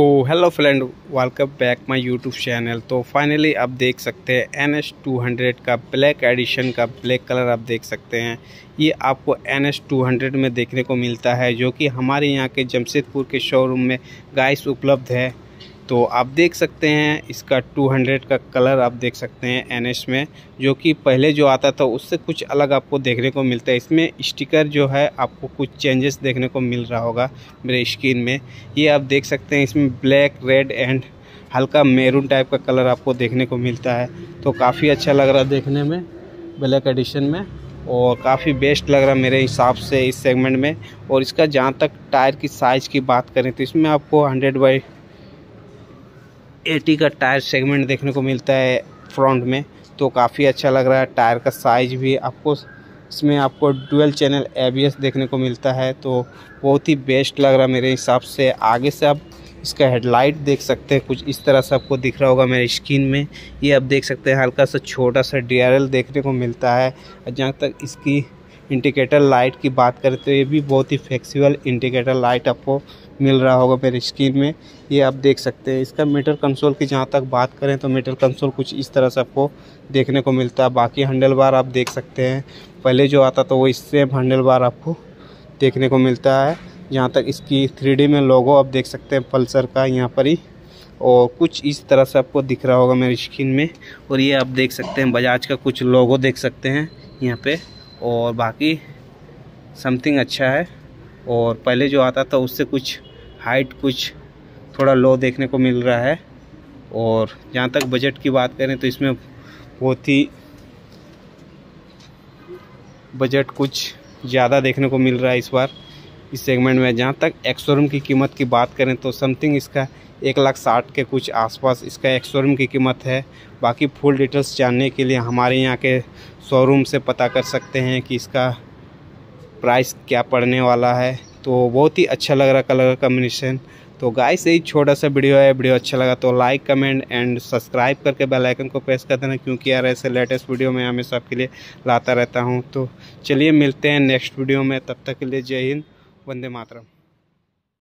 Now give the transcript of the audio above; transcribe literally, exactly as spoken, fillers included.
तो hello friend, welcome back my YouTube channel. तो finally आप देख सकते हैं एन एस टू हंड्रेड का ब्लैक एडिशन का ब्लैक कलर आप देख सकते हैं। ये आपको एन एस टू हंड्रेड में देखने को मिलता है, जो कि हमारे यहाँ के जमशेदपुर के शोरूम में गाइस उपलब्ध है। तो आप देख सकते हैं इसका टू हंड्रेड का कलर आप देख सकते हैं एन एस में, जो कि पहले जो आता था उससे कुछ अलग आपको देखने को मिलता है। इसमें स्टिकर जो है आपको कुछ चेंजेस देखने को मिल रहा होगा मेरे स्क्रीन में। ये आप देख सकते हैं इसमें ब्लैक, रेड एंड हल्का मैरून टाइप का कलर आपको देखने को मिलता है। तो काफ़ी अच्छा लग रहा है देखने में ब्लैक एडिशन में, और काफ़ी बेस्ट लग रहा है मेरे हिसाब से इस सेगमेंट में। और इसका जहाँ तक टायर की साइज़ की बात करें तो इसमें आपको हंड्रेड बाई एटी का टायर सेगमेंट देखने को मिलता है फ्रंट में। तो काफ़ी अच्छा लग रहा है। टायर का साइज़ भी आपको इसमें आपको dual channel A B S देखने को मिलता है, तो बहुत ही बेस्ट लग रहा है मेरे हिसाब से। आगे से आप इसका हेडलाइट देख सकते हैं, कुछ इस तरह से आपको दिख रहा होगा मेरे स्क्रीन में। ये आप देख सकते हैं हल्का सा छोटा सा डी आर एल देखने को मिलता है। और जहाँ तक इसकी इंडिकेटर लाइट की बात करें तो ये भी बहुत ही फ्लेक्सिबल इंडिकेटर लाइट आपको मिल रहा होगा मेरे स्क्रीन में। ये आप देख सकते हैं। इसका मीटर कंसोल की जहाँ तक बात करें तो मीटर कंसोल कुछ इस तरह से आपको देखने को मिलता है। बाकी हैंडल बार आप देख सकते हैं, पहले जो आता था वो इससे हैंडल बार आपको देखने को मिलता है। जहाँ तक इसकी थ्री डी में लोगो आप देख सकते हैं पल्सर का यहाँ पर ही, और कुछ इस तरह से आपको दिख रहा होगा मेरे स्क्रीन में। और ये आप देख सकते हैं बजाज का कुछ लोगो देख सकते हैं यहाँ पे, और बाकी समथिंग अच्छा है। और पहले जो आता था उससे कुछ हाइट कुछ थोड़ा लो देखने को मिल रहा है। और जहाँ तक बजट की बात करें तो इसमें बहुत ही बजट कुछ ज़्यादा देखने को मिल रहा है इस बार इस सेगमेंट में। जहाँ तक एक्स-शोरूम की कीमत की बात करें तो समथिंग इसका एक लाख साठ के कुछ आसपास इसका एक्स-शोरूम की कीमत है। बाकी फुल डिटेल्स जानने के लिए हमारे यहाँ के शोरूम से पता कर सकते हैं कि इसका प्राइस क्या पड़ने वाला है। तो बहुत ही अच्छा लग रहा कलर कॉम्बिनेशन। तो गाइस यही छोटा सा वीडियो है। वीडियो अच्छा लगा तो लाइक, कमेंट एंड सब्सक्राइब करके बेल आइकन को प्रेस कर देना, क्योंकि यार ऐसे लेटेस्ट वीडियो मैं हमेशा आपके लिए लाता रहता हूँ। तो चलिए मिलते हैं नेक्स्ट वीडियो में, तब तक के लिए जय हिंद, वंदे मातरम।